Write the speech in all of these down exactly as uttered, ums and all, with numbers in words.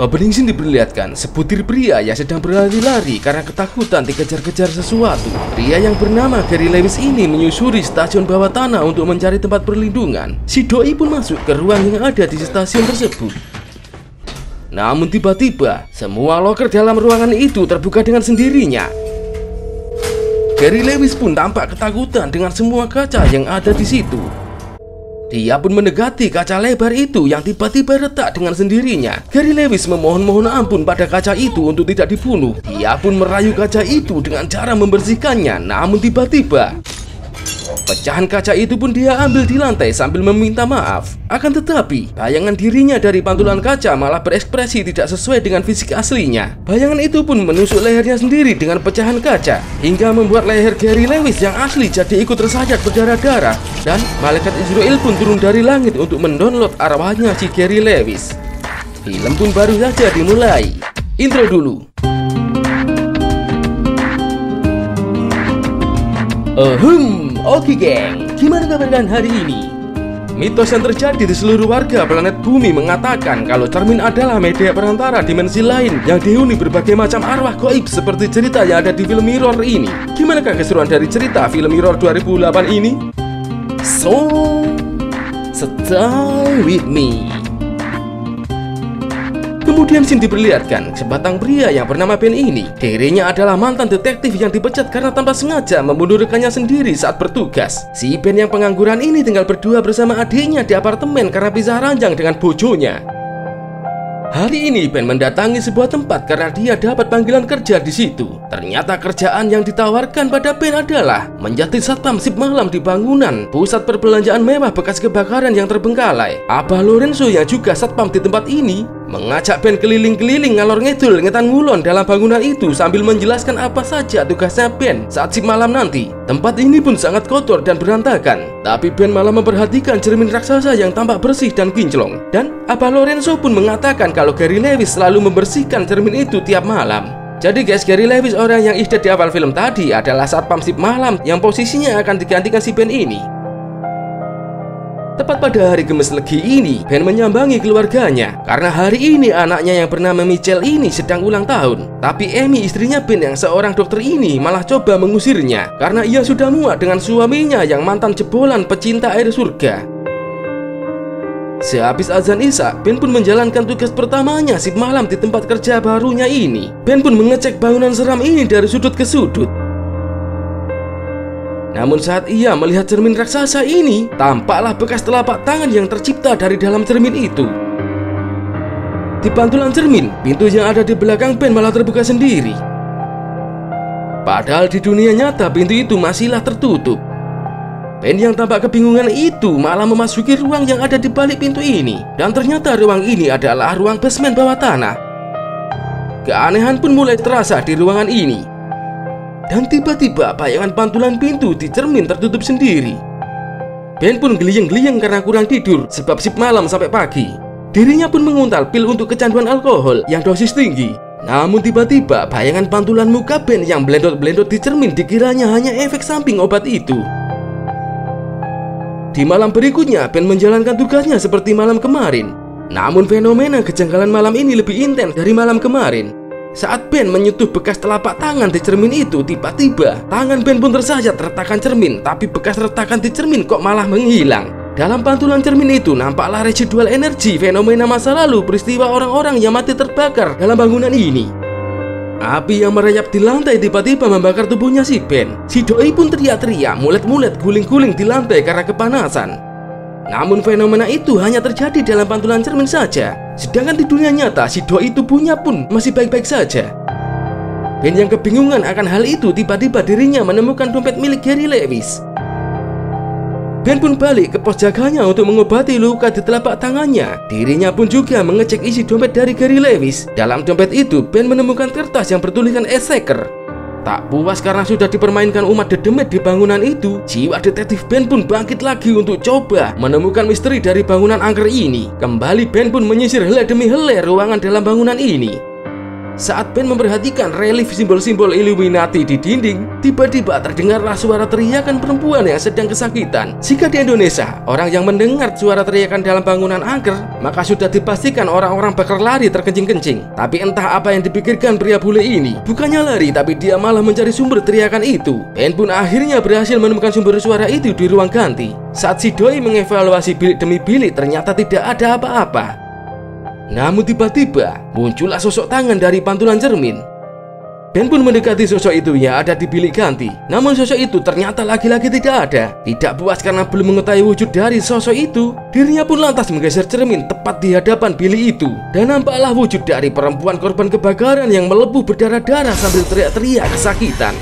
Opening scene diperlihatkan sebutir pria yang sedang berlari-lari karena ketakutan dikejar-kejar sesuatu. Pria yang bernama Gary Lewis ini menyusuri stasiun bawah tanah untuk mencari tempat perlindungan. Si doi pun masuk ke ruang yang ada di stasiun tersebut. Namun tiba-tiba semua loker dalam ruangan itu terbuka dengan sendirinya. Gary Lewis pun tampak ketakutan dengan semua kaca yang ada di situ. Dia pun mendekati kaca lebar itu yang tiba-tiba retak dengan sendirinya. Gary Lewis memohon-mohon ampun pada kaca itu untuk tidak dibunuh. Dia pun merayu kaca itu dengan cara membersihkannya. Namun tiba-tiba pecahan kaca itu pun dia ambil di lantai sambil meminta maaf. Akan tetapi bayangan dirinya dari pantulan kaca malah berekspresi tidak sesuai dengan fisik aslinya. Bayangan itu pun menusuk lehernya sendiri dengan pecahan kaca, hingga membuat leher Gary Lewis yang asli jadi ikut tersayat berdarah-darah. Dan malaikat Israel pun turun dari langit untuk mendownload arwahnya si Gary Lewis. Film pun baru saja dimulai. Intro dulu. Ehem, oke geng, gimana kabar kalian hari ini? Mitos yang terjadi di seluruh warga planet bumi mengatakan kalau cermin adalah media perantara dimensi lain yang dihuni berbagai macam arwah gaib seperti cerita yang ada di film Mirror ini. Gimanakah keseruan dari cerita film Mirror dua ribu delapan ini? So, stay with me. Kemudian scene diperlihatkan sebatang pria yang bernama Ben ini. Dirinya adalah mantan detektif yang dipecat karena tanpa sengaja membunuh rekannya sendiri saat bertugas. Si Ben yang pengangguran ini tinggal berdua bersama adiknya di apartemen karena pisah ranjang dengan bojonya. Hari ini Ben mendatangi sebuah tempat karena dia dapat panggilan kerja di situ. Ternyata kerjaan yang ditawarkan pada Ben adalah menjadi satpam sip malam di bangunan pusat perbelanjaan mewah bekas kebakaran yang terbengkalai. Abah Lorenzo yang juga satpam di tempat ini mengajak Ben keliling-keliling ngalor ngidul ngetan ngulon dalam bangunan itu sambil menjelaskan apa saja tugasnya Ben saat sip malam nanti. Tempat ini pun sangat kotor dan berantakan, tapi Ben malah memperhatikan cermin raksasa yang tampak bersih dan kinclong. Dan Abah Lorenzo pun mengatakan kalau Gary Lewis selalu membersihkan cermin itu tiap malam. Jadi guys, Gary Lewis orang yang ide di awal film tadi adalah satpam sip malam yang posisinya akan digantikan si Ben ini. Tepat pada hari Gemes Legi ini, Ben menyambangi keluarganya karena hari ini anaknya yang bernama Michelle ini sedang ulang tahun. Tapi Amy, istrinya Ben yang seorang dokter ini, malah coba mengusirnya karena ia sudah muak dengan suaminya yang mantan jebolan pecinta air surga. Sehabis azan Isya, Ben pun menjalankan tugas pertamanya sip malam di tempat kerja barunya ini. Ben pun mengecek bangunan seram ini dari sudut ke sudut. Namun saat ia melihat cermin raksasa ini, tampaklah bekas telapak tangan yang tercipta dari dalam cermin itu. Di pantulan cermin, pintu yang ada di belakang Ben malah terbuka sendiri. Padahal di dunia nyata pintu itu masihlah tertutup. Ben yang tampak kebingungan itu malah memasuki ruang yang ada di balik pintu ini. Dan ternyata ruang ini adalah ruang basement bawah tanah. Keanehan pun mulai terasa di ruangan ini. Dan tiba-tiba bayangan pantulan pintu di cermin tertutup sendiri. Ben pun geliyeng-geliyeng karena kurang tidur sebab sip malam sampai pagi. Dirinya pun menguntal pil untuk kecanduan alkohol yang dosis tinggi. Namun tiba-tiba bayangan pantulan muka Ben yang belendot-belendot di cermin dikiranya hanya efek samping obat itu. Di malam berikutnya, Ben menjalankan tugasnya seperti malam kemarin. Namun fenomena kejanggalan malam ini lebih intens dari malam kemarin. Saat Ben menyentuh bekas telapak tangan di cermin itu, tiba-tiba tangan Ben pun tersayat retakan cermin, tapi bekas retakan di cermin kok malah menghilang. Dalam pantulan cermin itu nampaklah residual energi fenomena masa lalu peristiwa orang-orang yang mati terbakar dalam bangunan ini. Api yang merayap di lantai tiba-tiba membakar tubuhnya si Ben. Si doi pun teriak-teriak, mulet-mulet guling-guling di lantai karena kepanasan. Namun fenomena itu hanya terjadi dalam pantulan cermin saja. Sedangkan di dunia nyata, si doi tubuhnya pun masih baik-baik saja. Ben yang kebingungan akan hal itu, tiba-tiba dirinya menemukan dompet milik Gary Lewis. Ben pun balik ke pos jaganya untuk mengobati luka di telapak tangannya. Dirinya pun juga mengecek isi dompet dari Gary Lewis. Dalam dompet itu, Ben menemukan kertas yang bertuliskan Eseker. Tak puas karena sudah dipermainkan umat dedemet di bangunan itu, jiwa detektif Ben pun bangkit lagi untuk coba menemukan misteri dari bangunan angker ini. Kembali Ben pun menyisir helai demi helai ruangan dalam bangunan ini. Saat Ben memperhatikan relief simbol-simbol Illuminati di dinding, tiba-tiba terdengarlah suara teriakan perempuan yang sedang kesakitan. Jika di Indonesia, orang yang mendengar suara teriakan dalam bangunan angker, maka sudah dipastikan orang-orang bakal lari terkencing-kencing. Tapi entah apa yang dipikirkan pria bule ini. Bukannya lari, tapi dia malah mencari sumber teriakan itu. Ben pun akhirnya berhasil menemukan sumber suara itu di ruang ganti. Saat si doi mengevaluasi bilik demi bilik, ternyata tidak ada apa-apa. Namun tiba-tiba muncullah sosok tangan dari pantulan cermin. Ben pun mendekati sosok itu yang ada di bilik ganti. Namun sosok itu ternyata lagi-lagi tidak ada. Tidak puas karena belum mengetahui wujud dari sosok itu, dirinya pun lantas menggeser cermin tepat di hadapan bilik itu. Dan nampaklah wujud dari perempuan korban kebakaran yang melepuh berdarah-darah sambil teriak-teriak kesakitan.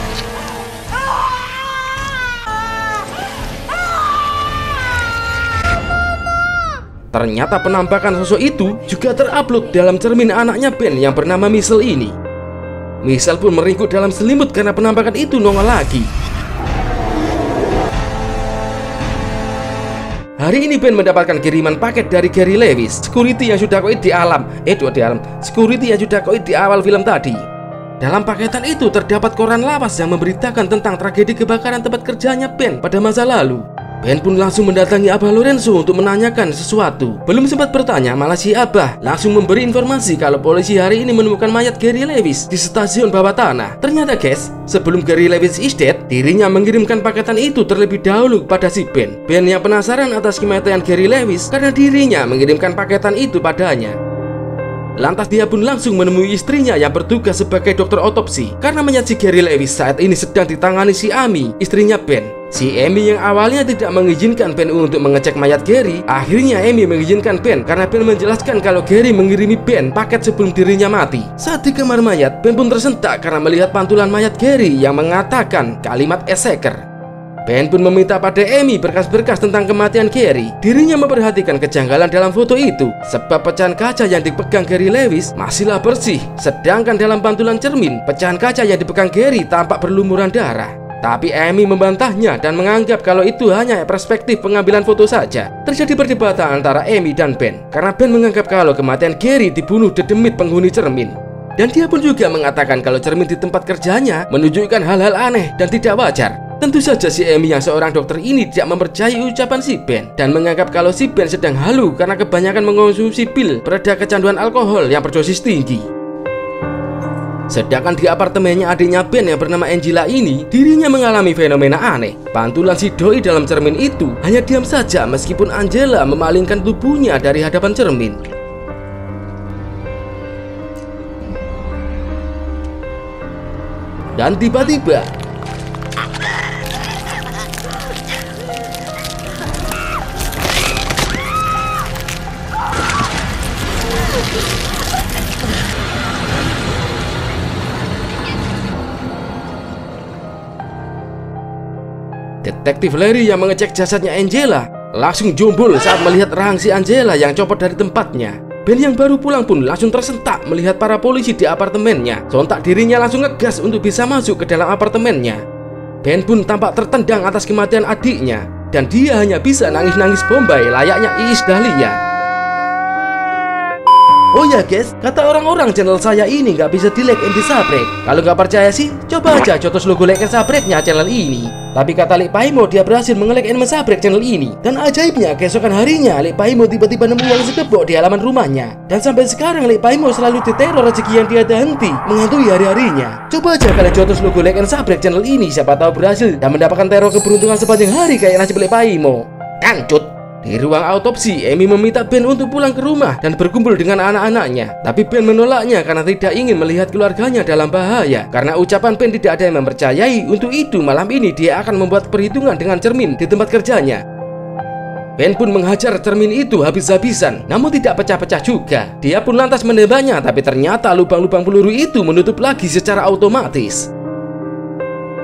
Ternyata penampakan sosok itu juga terupload dalam cermin anaknya Ben yang bernama Michelle ini. Michelle pun meringkuk dalam selimut karena penampakan itu nongol lagi. Hari ini Ben mendapatkan kiriman paket dari Gary Lewis, security yang sudah koit di alam, eh di alam, security yang sudah koit di awal film tadi. Dalam paketan itu terdapat koran lawas yang memberitakan tentang tragedi kebakaran tempat kerjanya Ben pada masa lalu. Ben pun langsung mendatangi Abah Lorenzo untuk menanyakan sesuatu. Belum sempat bertanya, malah si Abah langsung memberi informasi kalau polisi hari ini menemukan mayat Gary Lewis di stasiun bawah tanah. Ternyata guys, sebelum Gary Lewis is dead, dirinya mengirimkan paketan itu terlebih dahulu kepada si Ben. Ben yang penasaran atas kematian Gary Lewis karena dirinya mengirimkan paketan itu padanya. Lantas dia pun langsung menemui istrinya yang bertugas sebagai dokter otopsi. Karena mayat si Gary Lewis saat ini sedang ditangani si Amy, istrinya Ben. Si Amy yang awalnya tidak mengizinkan Ben untuk mengecek mayat Gary, akhirnya Amy mengizinkan Ben karena Ben menjelaskan kalau Gary mengirimi Ben paket sebelum dirinya mati. Saat di kamar mayat, Ben pun tersentak karena melihat pantulan mayat Gary yang mengatakan kalimat Eseker. Ben pun meminta pada Amy berkas-berkas tentang kematian Gary. Dirinya memperhatikan kejanggalan dalam foto itu, sebab pecahan kaca yang dipegang Gary Lewis masihlah bersih, sedangkan dalam pantulan cermin, pecahan kaca yang dipegang Gary tampak berlumuran darah. Tapi Amy membantahnya dan menganggap kalau itu hanya perspektif pengambilan foto saja. Terjadi perdebatan antara Amy dan Ben, karena Ben menganggap kalau kematian Gary dibunuh dedemit penghuni cermin. Dan dia pun juga mengatakan kalau cermin di tempat kerjanya menunjukkan hal-hal aneh dan tidak wajar. Tentu saja si Amy yang seorang dokter ini tidak mempercayai ucapan si Ben dan menganggap kalau si Ben sedang halu karena kebanyakan mengonsumsi pil pereda kecanduan alkohol yang berdosis tinggi. Sedangkan di apartemennya adiknya Ben yang bernama Angela ini, dirinya mengalami fenomena aneh. Pantulan si doi dalam cermin itu hanya diam saja meskipun Angela memalingkan tubuhnya dari hadapan cermin. Dan tiba-tiba Detektif Larry yang mengecek jasadnya Angela langsung jombol saat melihat rahang si Angela yang copot dari tempatnya. Ben yang baru pulang pun langsung tersentak melihat para polisi di apartemennya. Sontak dirinya langsung ngegas untuk bisa masuk ke dalam apartemennya. Ben pun tampak tertendang atas kematian adiknya, dan dia hanya bisa nangis-nangis bombay layaknya Iis Dahlia. Oh ya guys, kata orang-orang channel saya ini nggak bisa di like and di subscribe. Kalau nggak percaya sih, coba aja jotos logo like and subscribe-nya channel ini. Tapi kata Lek Paimo dia berhasil menge-like and subscribe channel ini. Dan ajaibnya, keesokan harinya Lek Paimo tiba-tiba nemu uang sekebok di halaman rumahnya. Dan sampai sekarang Lek Paimo selalu diteror rezeki yang tiada henti menghantui hari-harinya. Coba aja kalian jotos logo like and subscribe channel ini, siapa tahu berhasil dan mendapatkan teror keberuntungan sepanjang hari kayak nasib Lek Paimo. Kancut. Di ruang autopsi, Amy meminta Ben untuk pulang ke rumah dan berkumpul dengan anak-anaknya. Tapi Ben menolaknya karena tidak ingin melihat keluarganya dalam bahaya. Karena ucapan Ben tidak ada yang mempercayai, untuk itu malam ini dia akan membuat perhitungan dengan cermin di tempat kerjanya. Ben pun menghajar cermin itu habis-habisan, namun tidak pecah-pecah juga. Dia pun lantas menembaknya, tapi ternyata lubang-lubang peluru itu menutup lagi secara otomatis.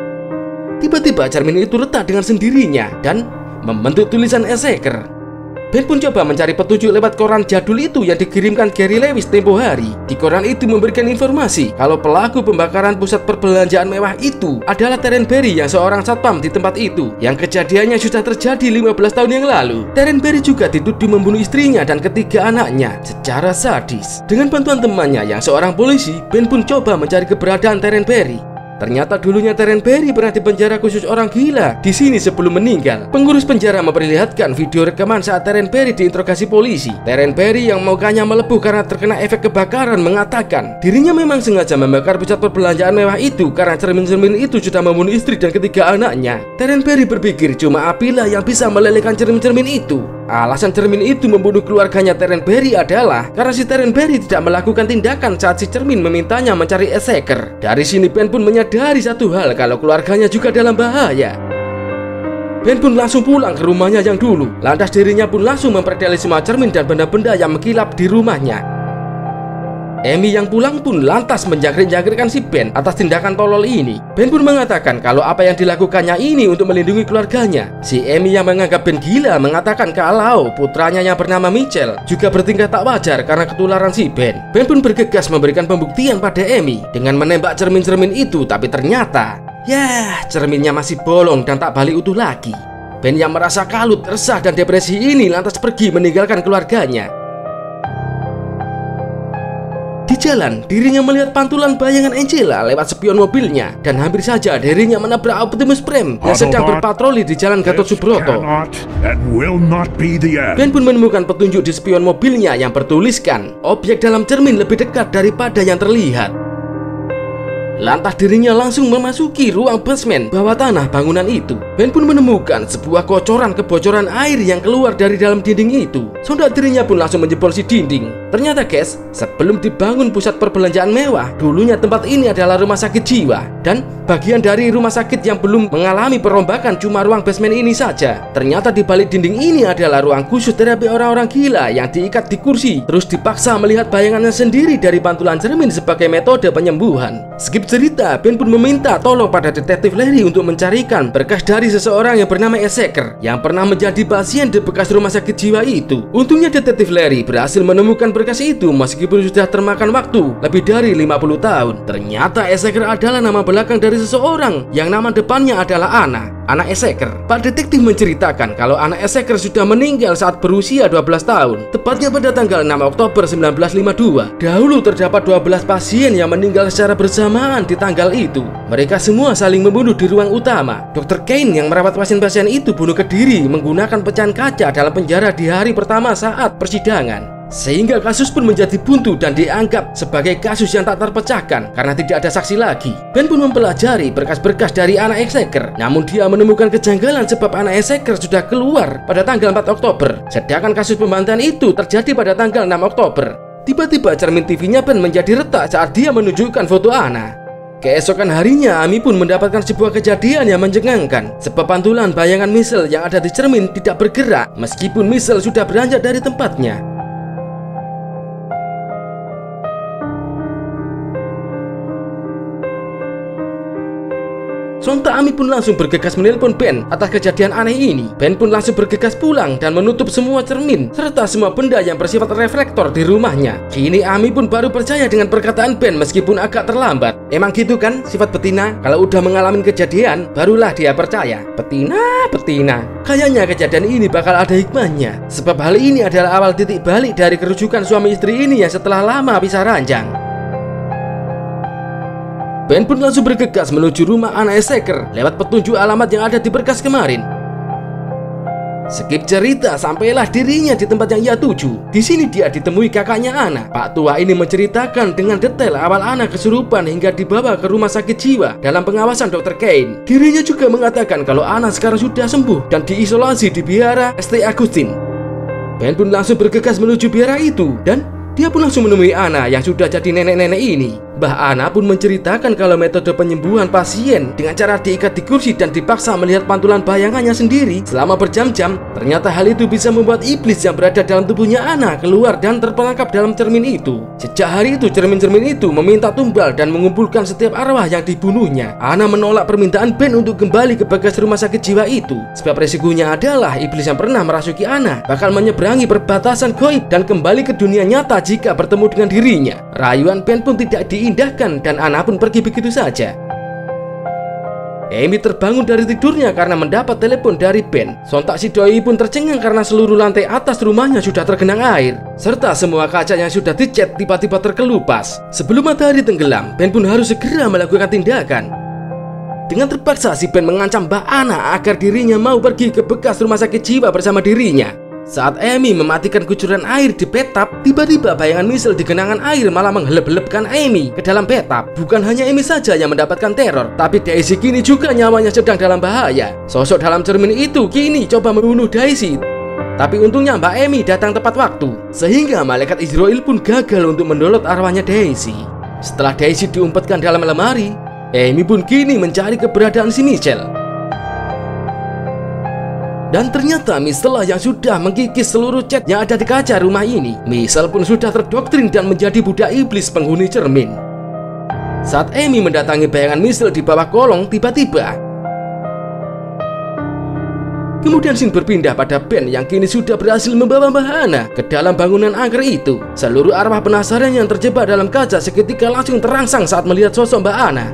Tiba-tiba cermin itu retak dengan sendirinya dan membentuk tulisan Eseker. Ben pun coba mencari petunjuk lewat koran jadul itu yang dikirimkan Gary Lewis tempo hari. Di koran itu memberikan informasi kalau pelaku pembakaran pusat perbelanjaan mewah itu adalah Terence Berry yang seorang satpam di tempat itu, yang kejadiannya sudah terjadi lima belas tahun yang lalu. Terence Berry juga dituduh membunuh istrinya dan ketiga anaknya secara sadis. Dengan bantuan temannya yang seorang polisi, Ben pun coba mencari keberadaan Terence Berry. Ternyata dulunya Terence Berry pernah dipenjara khusus orang gila di sini sebelum meninggal. Pengurus penjara memperlihatkan video rekaman saat Terence Berry diinterogasi polisi. Terence Berry yang mukanya melepuh karena terkena efek kebakaran mengatakan dirinya memang sengaja membakar pusat perbelanjaan mewah itu karena cermin-cermin itu sudah membunuh istri dan ketiga anaknya. Terence Berry berpikir cuma apilah yang bisa melelehkan cermin-cermin itu. Alasan cermin itu membunuh keluarganya Terence Berry adalah karena si Terence Berry tidak melakukan tindakan saat si cermin memintanya mencari executor. Dari sini Ben pun menyadari satu hal, kalau keluarganya juga dalam bahaya. Ben pun langsung pulang ke rumahnya yang dulu. Lantas dirinya pun langsung mempredeli semua cermin dan benda-benda yang mengkilap di rumahnya. Amy yang pulang pun lantas menjangkrik-jangkrikkan si Ben atas tindakan tolol ini. Ben pun mengatakan kalau apa yang dilakukannya ini untuk melindungi keluarganya. Si Amy yang menganggap Ben gila mengatakan kalau putranya yang bernama Mitchell juga bertingkah tak wajar karena ketularan si Ben. Ben pun bergegas memberikan pembuktian pada Amy dengan menembak cermin-cermin itu, tapi ternyata yah, cerminnya masih bolong dan tak balik utuh lagi. Ben yang merasa kalut, resah dan depresi ini lantas pergi meninggalkan keluarganya. Di jalan, dirinya melihat pantulan bayangan Angela lewat spion mobilnya, dan hampir saja dirinya menabrak Optimus Prime yang sedang berpatroli di jalan Gatot Subroto. Ben pun menemukan petunjuk di spion mobilnya yang bertuliskan objek dalam cermin lebih dekat daripada yang terlihat. Lantas dirinya langsung memasuki ruang basement bawah tanah bangunan itu. Ben pun menemukan sebuah kocoran kebocoran air yang keluar dari dalam dinding itu. Sontak dirinya pun langsung menjebol si dinding. Ternyata guys, sebelum dibangun pusat perbelanjaan mewah, dulunya tempat ini adalah rumah sakit jiwa. Dan bagian dari rumah sakit yang belum mengalami perombakan cuma ruang basement ini saja. Ternyata di balik dinding ini adalah ruang khusus terapi orang-orang gila yang diikat di kursi, terus dipaksa melihat bayangannya sendiri dari pantulan cermin sebagai metode penyembuhan. Skip cerita, Ben pun meminta tolong pada detektif Larry untuk mencarikan berkas dari seseorang yang bernama Ezeker yang pernah menjadi pasien di bekas rumah sakit jiwa itu. Untungnya detektif Larry berhasil menemukan berkas itu meskipun sudah termakan waktu lebih dari lima puluh tahun. Ternyata Ezeker adalah nama belakang dari seseorang yang nama depannya adalah Anna, anak Ezeker. Pak detektif menceritakan kalau anak Ezeker sudah meninggal saat berusia dua belas tahun, tepatnya pada tanggal enam Oktober seribu sembilan ratus lima puluh dua. Dahulu terdapat dua belas pasien yang meninggal secara bersamaan di tanggal itu. Mereka semua saling membunuh di ruang utama. dokter Kane yang merawat pasien-pasien itu bunuh ke diri menggunakan pecahan kaca dalam penjara di hari pertama saat persidangan. Sehingga kasus pun menjadi buntu dan dianggap sebagai kasus yang tak terpecahkan karena tidak ada saksi lagi. Ben pun mempelajari berkas-berkas dari anak Ezeker, namun dia menemukan kejanggalan sebab anak Ezeker sudah keluar pada tanggal empat Oktober, sedangkan kasus pembantaian itu terjadi pada tanggal enam Oktober. Tiba-tiba cermin T V-nya Ben menjadi retak saat dia menunjukkan foto Anna. Keesokan harinya, Amy pun mendapatkan sebuah kejadian yang mencengangkan sebab pantulan bayangan Mitchell yang ada di cermin tidak bergerak meskipun Mitchell sudah beranjak dari tempatnya. Sontak Amy pun langsung bergegas menelpon Ben atas kejadian aneh ini. Ben pun langsung bergegas pulang dan menutup semua cermin serta semua benda yang bersifat reflektor di rumahnya. Kini Amy pun baru percaya dengan perkataan Ben meskipun agak terlambat. Emang gitu kan sifat betina, kalau udah mengalami kejadian barulah dia percaya. Betina, betina. Kayaknya kejadian ini bakal ada hikmahnya, sebab hal ini adalah awal titik balik dari kerujukan suami istri ini yang setelah lama pisah ranjang. Ben pun langsung bergegas menuju rumah anak Ezeker lewat petunjuk alamat yang ada di berkas kemarin. Skip cerita, sampailah dirinya di tempat yang ia tuju. Di sini dia ditemui kakaknya Anna. Pak tua ini menceritakan dengan detail awal Anna kesurupan hingga dibawa ke rumah sakit jiwa dalam pengawasan dokter Kane. Dirinya juga mengatakan kalau Anna sekarang sudah sembuh dan diisolasi di biara Saint Augustine. Ben pun langsung bergegas menuju biara itu dan dia pun langsung menemui Anna yang sudah jadi nenek-nenek ini. Mbah Ana pun menceritakan kalau metode penyembuhan pasien dengan cara diikat di kursi dan dipaksa melihat pantulan bayangannya sendiri selama berjam-jam. Ternyata hal itu bisa membuat iblis yang berada dalam tubuhnya Ana keluar dan terperangkap dalam cermin itu. Sejak hari itu cermin-cermin itu meminta tumbal dan mengumpulkan setiap arwah yang dibunuhnya. Ana menolak permintaan Ben untuk kembali ke bekas rumah sakit jiwa itu, sebab resikonya adalah iblis yang pernah merasuki Ana bakal menyeberangi perbatasan goib dan kembali ke dunia nyata jika bertemu dengan dirinya. Rayuan Ben pun tidak diindahkan dan Ana pun pergi begitu saja. Amy terbangun dari tidurnya karena mendapat telepon dari Ben. Sontak si doi pun tercengang karena seluruh lantai atas rumahnya sudah tergenang air, serta semua kaca yang sudah dicat tiba-tiba terkelupas. Sebelum matahari tenggelam, Ben pun harus segera melakukan tindakan. Dengan terpaksa si Ben mengancam Mbak Ana agar dirinya mau pergi ke bekas rumah sakit jiwa bersama dirinya. Saat Amy mematikan kucuran air di bathtub, tiba-tiba bayangan Michelle di genangan air malah menghelep-helepkan Amy ke dalam bathtub. Bukan hanya Amy saja yang mendapatkan teror, tapi Daisy kini juga nyawanya sedang dalam bahaya. Sosok dalam cermin itu kini coba membunuh Daisy, tapi untungnya Mbak Amy datang tepat waktu, sehingga malaikat Israel pun gagal untuk mendolot arwahnya Daisy. Setelah Daisy diumpetkan dalam lemari, Amy pun kini mencari keberadaan si Michelle. Dan ternyata Michelle yang sudah mengkikis seluruh cat yang ada di kaca rumah ini. Michelle pun sudah terdoktrin dan menjadi budak iblis penghuni cermin. Saat Amy mendatangi bayangan Michelle di bawah kolong, tiba-tiba kemudian scene berpindah pada Ben yang kini sudah berhasil membawa Mbah Ana ke dalam bangunan angker itu. Seluruh arwah penasaran yang terjebak dalam kaca seketika langsung terangsang saat melihat sosok Mbah Ana.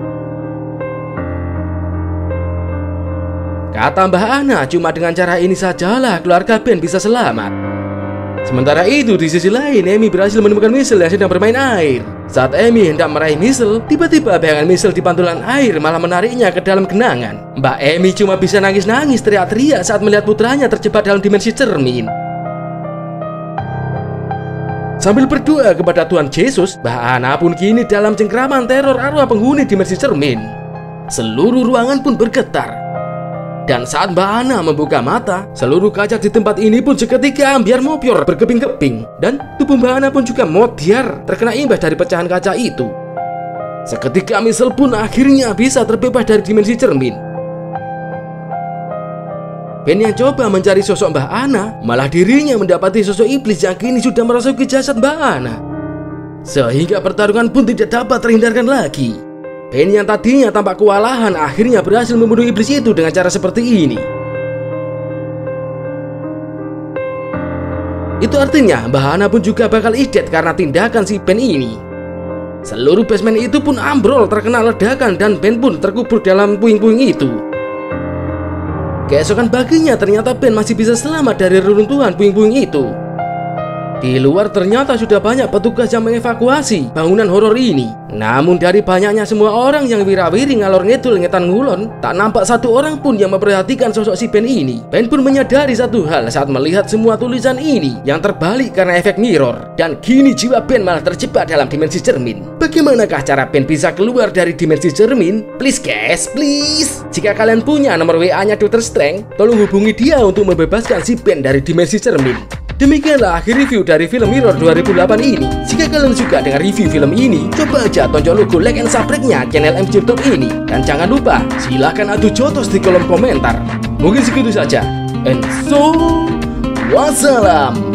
Kata Mbah Ana, cuma dengan cara ini sajalah keluarga Ben bisa selamat. Sementara itu, di sisi lain, Amy berhasil menemukan Michelle yang sedang bermain air. Saat Amy hendak meraih Michelle, tiba-tiba bayangan Michelle di pantulan air malah menariknya ke dalam genangan. Mbak Amy cuma bisa nangis-nangis teriak-teriak saat melihat putranya terjebak dalam dimensi cermin. Sambil berdoa kepada Tuhan Yesus, Mbah Ana pun kini dalam cengkraman teror arwah penghuni dimensi cermin. Seluruh ruangan pun bergetar. Dan saat Mbak Ana membuka mata, seluruh kaca di tempat ini pun seketika ambiar mopior berkeping-keping. Dan tubuh Mbak Ana pun juga modiar terkena imbas dari pecahan kaca itu. Seketika Michelle pun akhirnya bisa terbebas dari dimensi cermin. Ben yang coba mencari sosok Mbak Ana, malah dirinya mendapati sosok iblis yang kini sudah merasuki jasad Mbak Ana. Sehingga pertarungan pun tidak dapat terhindarkan lagi. Ben yang tadinya tampak kewalahan akhirnya berhasil membunuh iblis itu dengan cara seperti ini. Itu artinya Mbah Ana pun juga bakal idet karena tindakan si Ben ini. Seluruh basement itu pun ambrol terkena ledakan dan Ben pun terkubur dalam puing-puing itu. Keesokan paginya ternyata Ben masih bisa selamat dari reruntuhan puing-puing itu. Di luar ternyata sudah banyak petugas yang mengevakuasi bangunan horor ini. Namun dari banyaknya semua orang yang wirawiri ngalor ngidul ngetan ngulon, tak nampak satu orang pun yang memperhatikan sosok si Ben ini. Ben pun menyadari satu hal saat melihat semua tulisan ini yang terbalik karena efek mirror. Dan kini jiwa Ben malah terjebak dalam dimensi cermin. Bagaimanakah cara Ben bisa keluar dari dimensi cermin? Please guys, please. Jika kalian punya nomor W A-nya dokter Strength, tolong hubungi dia untuk membebaskan si Ben dari dimensi cermin. Demikianlah akhir review dari film Mirror dua ribu delapan ini. Jika kalian suka dengan review film ini, coba aja tonjol logo like and subscribe-nya channel M C YouTube ini. Dan jangan lupa, silahkan adu jotos di kolom komentar. Mungkin segitu saja. And so, wassalam.